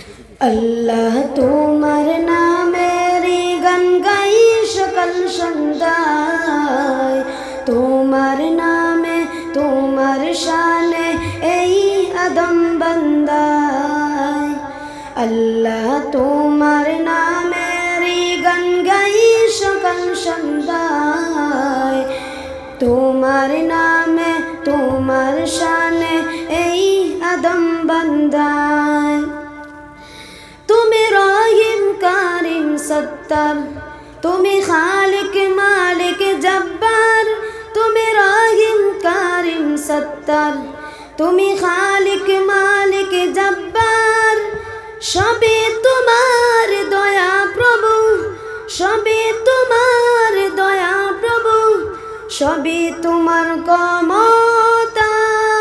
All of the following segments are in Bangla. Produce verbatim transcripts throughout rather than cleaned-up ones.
अल्लाह तुम्हार नामेरी गान गाई सकल सन्दाय तुम्हार नामे तुम्हार शाने এই আদম বান্দায় अल्लाह तुम्हार नामेरी गान गाई सकल सन्दाय तुम्हार नामे तुम्हार शाने এই আদম বান্দায় তুমি রহিম কারিম সত্তার তুমি খালিক মালিক জব্বার তুমি রহিম কারিম সত্তার তুমি খালিক মালিক জব্বার সবে তোমার দয়া প্রভু সবে তোমার দয়া প্রভু সবে তোমার ক্ষমতা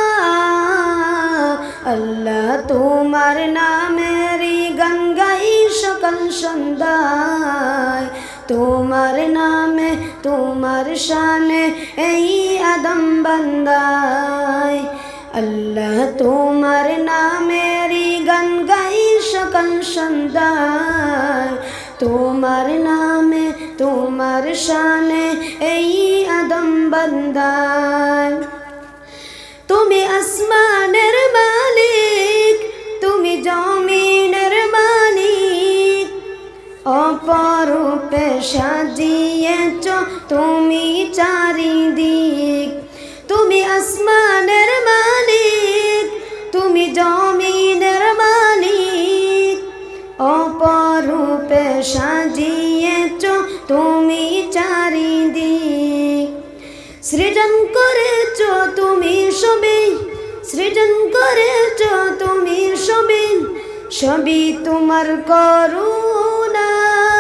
আল্লাহ তোমার নামেরই গান গাই সকল সন্ধ্যায় তোমার নামে তোমার শানে এই আদম বান্দায় আল্লাহ তোমার নামেরই গান গাই সকল সন্ধ্যায় তোমার নামে তোমার শানে এই আদম বান্দায় তুমি আসমানের মালিক তুমি জমিনের মালিক অপরূপে সাজিয়েছ তুমি চারিদিক তুমি আসমানের মালিক তুমি জমিনের মালিক অপরূপে সাজিয়েছ তুমি চারিদিক সৃজন করেছ তুমি সবে সৃজন করেছ তুমি সবে সবই তোমার করুণা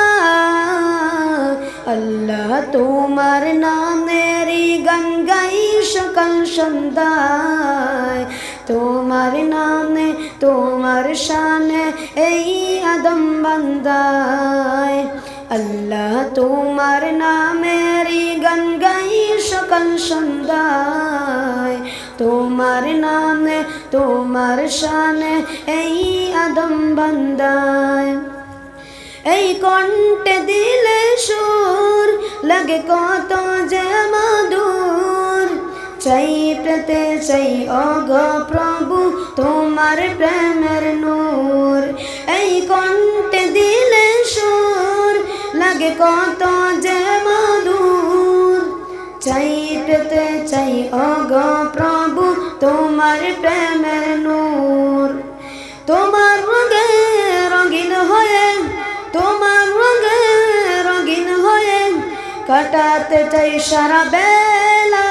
আল্লাহ তোমার নামেরই গান গাই সকল সন্ধ্যায় তোমার নামে তোমার শানে এই আদম বান্দায় আল্লাহ তোমার নামেরই গান গাই সকল সন্ধ্যায় তোমার নামে তোমার শানে এই আদম বান্দায় এই কণ্ঠে দিলে সুর লাগে কত যে মধুর চাই পেতে চাই অগ প্রভু তোমার প্রেমের নূর এই কণ্ঠে দিলে সুর লাগে কত যে মধুর চাই পেতে চাই অগ প্রভু তোমার প্রেমের নূর তোমার রঙে রঙিন হয়ে তোমার রঙে রঙিন হয়ে কাটাতে চাই সারা বেলা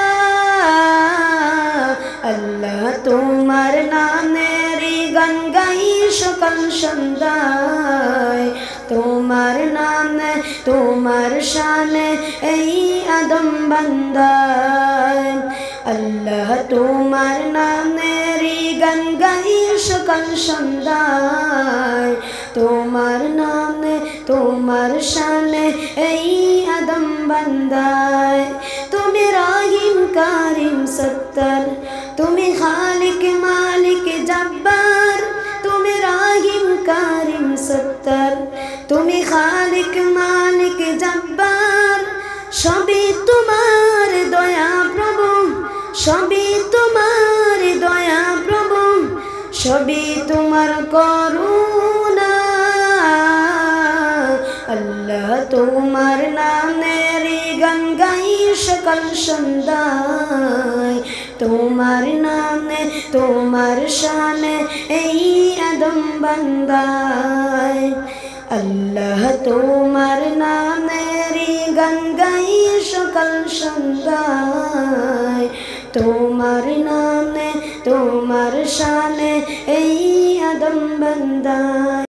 আল্লাহ তোমার নামেরই গান গাই সকল সন্ধ্যায় তোমার নামে তোমার শানে এই আদম বান্দায় আল্লাহ তোমার নামেরই গান গাই সকল সন্ধ্যায় তোমার নামে তোমার শানে এই আদম বান্দায় তুমি রহিম কারিম সত্তার তুমি খালিক মালিক জব্বার তুমি রহিম কারিম সত্তার তুমি খালিক মালিক জব্বার সবই তোমার দয়া প্রভু সবই তোমার দয়া প্রভু সবই তোমার করুণা আল্লাহ তোমার নামেরই গান গাই সকল সন্ধ্যায় তোমার নামে তোমার শানে এই আদম বান্দায় আল্লাহ তোমার নামেরই গান গাই সকল সন্ধ্যায় তোমার নামে তোমার শানে এই আদম বান্দায়।